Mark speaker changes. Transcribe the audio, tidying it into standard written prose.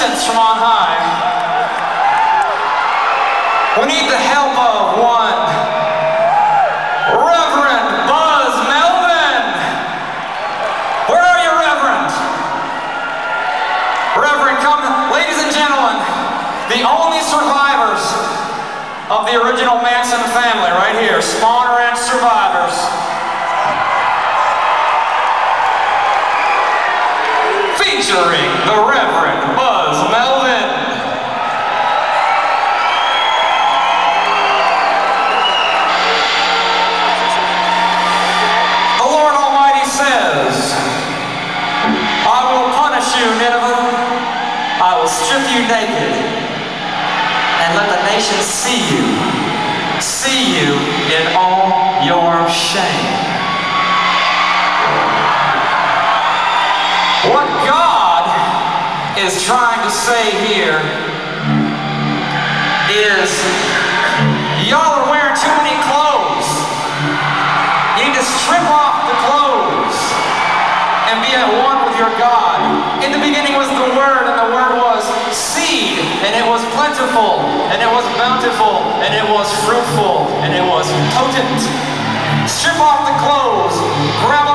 Speaker 1: assistance from on high. We need the help of one Reverend Buzz Melvin. Where are you, Reverend? Reverend, come. Ladies and gentlemen, the only survivors of the original Manson family, right here, Spahn Ranch survivors. Featuring the Reverend Buzz Melvin. The Lord Almighty says, I will punish you, Nineveh. I will strip you naked and let the nations see you in all your shame. What God is trying to say here is, y'all are wearing too many clothes. You need to strip off the clothes and be at one with your God. In the beginning was the Word, and the Word was seed, and it was plentiful, and it was bountiful, and it was fruitful, and it was potent. Strip off the clothes, grab